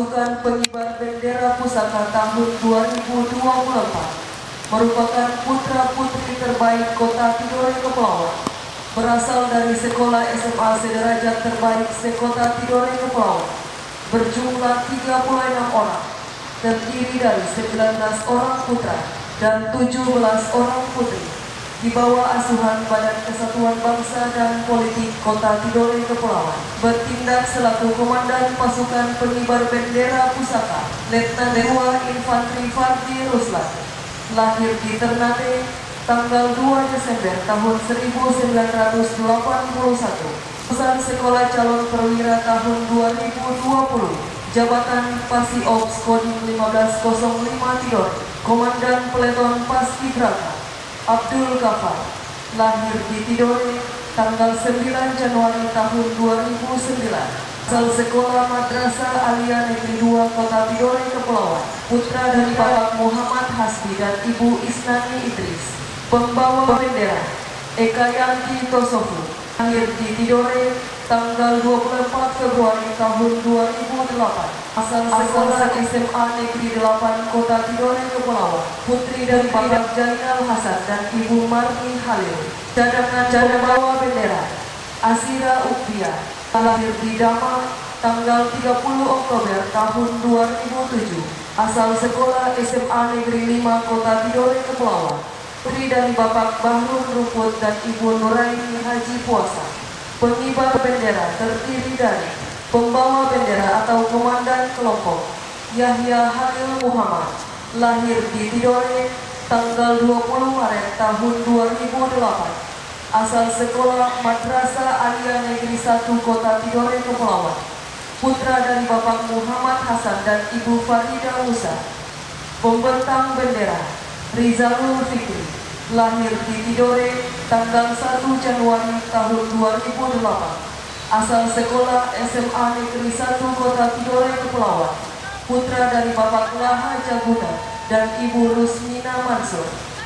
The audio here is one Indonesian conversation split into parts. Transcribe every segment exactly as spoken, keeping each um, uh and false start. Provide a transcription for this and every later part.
pasukan pengibar bendera pusaka tahun dua ribu dua puluh empat merupakan putra-putri terbaik Kota Tidore Kepulauan, berasal dari Sekolah S M A Sederajat Terbaik Sekota Tidore Kepulauan, berjumlah tiga puluh enam orang, terdiri dari sembilan belas orang putra dan tujuh belas orang putri, di bawah asuhan Badan Kesatuan Bangsa dan Politik Kota Tidore Kepulauan, bertindak selaku Komandan Pasukan Pengibar Bendera Pusaka, Letnan dua Infantri Fardi Ruslan, lahir di Ternate, tanggal dua Desember tahun seribu sembilan ratus delapan puluh satu, lulusan Sekolah Calon Perwira tahun dua ribu dua puluh, jabatan Pasi Ops Kodim lima belas nol lima Tidore, Komandan Peleton Paskibraka. Abdul Ghafar, lahir di Tidore, tanggal sembilan Januari tahun dua ribu sembilan, asal Sekolah Madrasah Alia Negeri dua Kota Tidore Kepulauan, putra dari Bapak Muhammad Hasbi dan Ibu Isnani Idris. Pembawa bendera Eka Yanti Tosofu, lahir di Tidore, tanggal dua puluh empat Februari tahun dua ribu delapan, asal Sekolah S M A Negeri delapan Kota Tidore Kepulauan, putri dari Bapak Jainal Hasan dan Ibu Marni Halil. Cadangan pembawa bendera Asira Ukbia, lahir di Dama, tanggal tiga puluh Oktober tahun dua ribu tujuh, asal Sekolah S M A Negeri lima Kota Tidore Kepulauan, putri dari Bapak Bahrul Ruput dan Ibu Nuraini Haji Puasa. Pengibar bendera terdiri dari pembawa bendera atau komandan kelompok Yahya Halil Muhammad, lahir di Tidore, tanggal dua puluh Maret tahun dua ribu delapan, asal Sekolah Madrasah Alia Negeri satu Kota Tidore Kepulauan, putra dari Bapak Muhammad Hasan dan Ibu Farida Musa. Pembentang bendera Rizalul Fikri, lahir di Tidore, tanggal satu Januari tahun dua ribu delapan, asal Sekolah S M A Negeri satu Kota Tidore Kepulauan, putra dari Bapak Laha Jaguna dan Ibu Rusmina Mansur.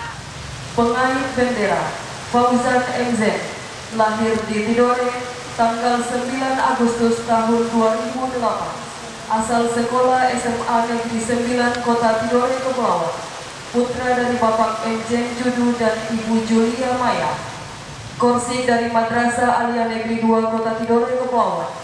Pengait bendera Fauzan M Z, lahir di Tidore, tanggal sembilan Agustus tahun dua ribu delapan, asal Sekolah S M A Negeri sembilan Kota Tidore Kepulauan, putra dari Bapak Enjen Judu dan Ibu Julia Maya. Korsi dari Madrasah Alia Negeri dua Kota Tidore Kepulauan.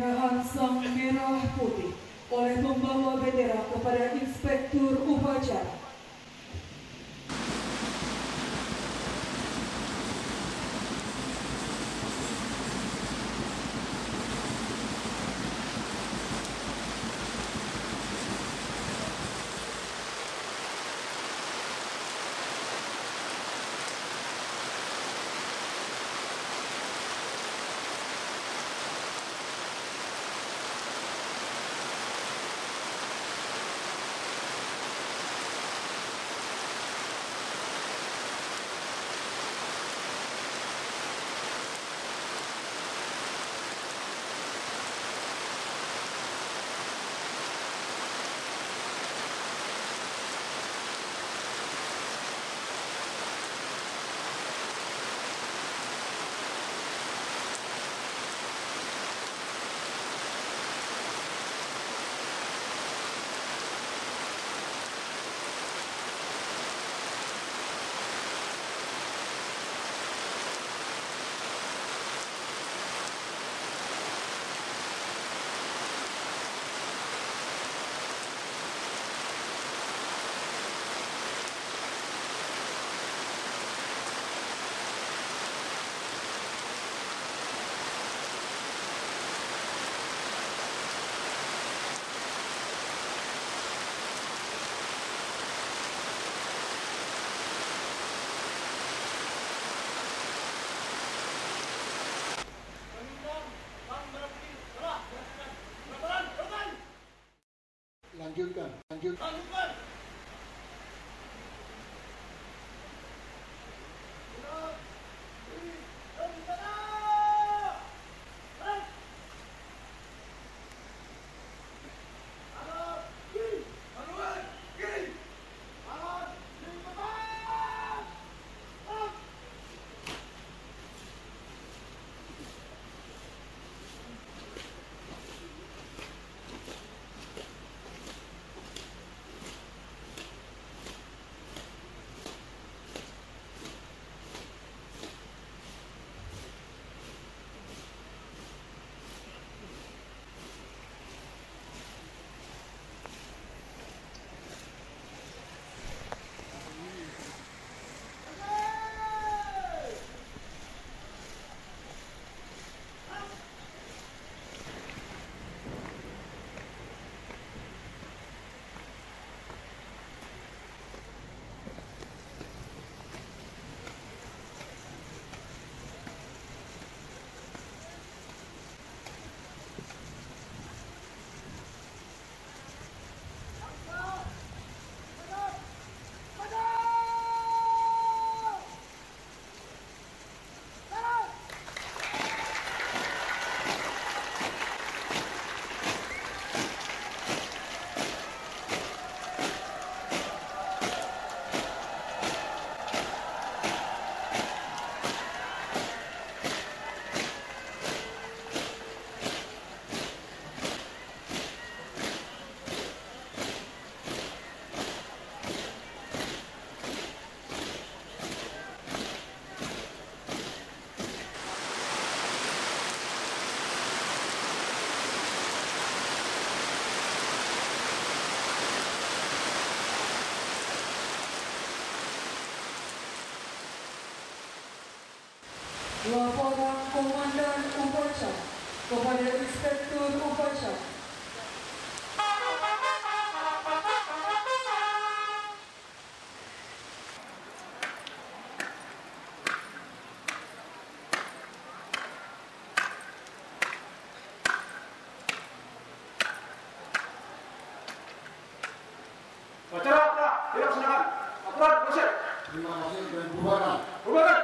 Pendarahan Sang Merah Putih oleh pembawa bendera kepada Inspektur Upacara. Lanjutkan, lanjutkan. Lanjutkan. Laporan Komandan Upacara kepada Inspektur Upacara. Upacara telah dilaksanakan. Laporan proses. Terima kasih dan bubaran. Bubaran.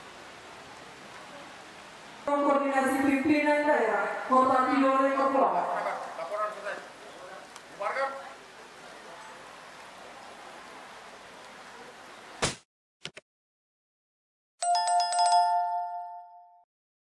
Koordinasi pimpinan daerah Kota Tidore Kepulauan